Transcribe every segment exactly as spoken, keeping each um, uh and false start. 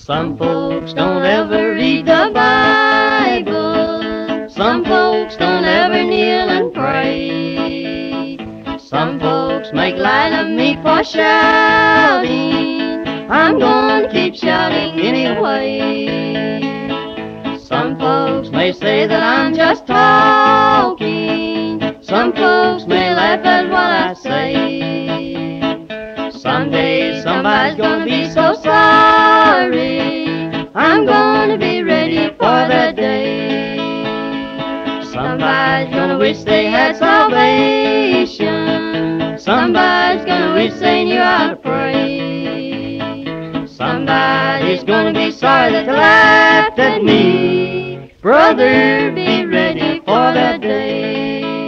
Some folks don't ever read the Bible. Some folks don't ever kneel and pray. Some folks make light of me for shouting. I'm gonna keep shouting anyway. Some folks may say that I'm just talking. Some folks may laugh at what I say. Someday somebody's gonna be so sorry. I'm gonna be ready for that day. Somebody's gonna wish they had salvation. Somebody's gonna wish they knew how to pray. Somebody's gonna be sorry that they laughed at me. Brother, be ready for that day.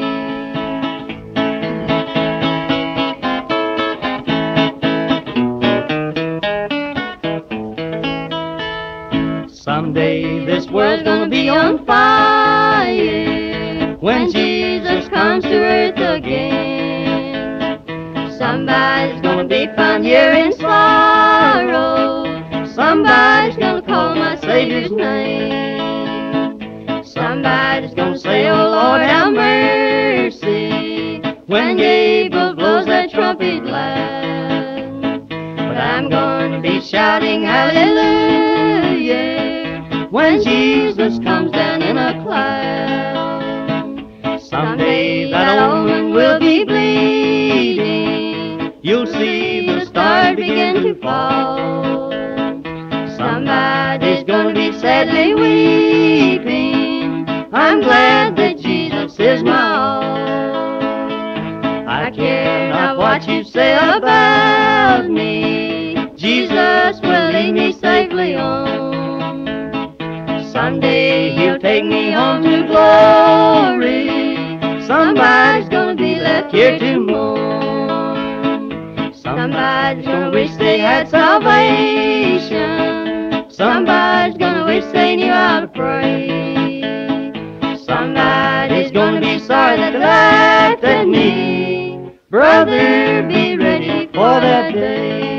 Someday this world's gonna be on fire when Jesus comes to earth again. Somebody's gonna be found here in sorrow. Somebody's gonna call my Savior's name. Somebody's gonna say, oh Lord, have mercy, when Gabriel blows that trumpet loud. But I'm gonna be shouting hallelujah when Jesus comes down in a cloud. Someday that old one will be bleeding. You'll see the stars begin to fall. Somebody's gonna be sadly weeping. I'm glad that Jesus is my all. I care not what you say about me. Jesus will lead me safely on. Someday he'll take me home to glory. Somebody's gonna be left here to mourn. Somebody's gonna wish they had salvation. Somebody's gonna wish they knew how to pray. Somebody's gonna be sorry that they laughed at me. Brother, be ready for that day.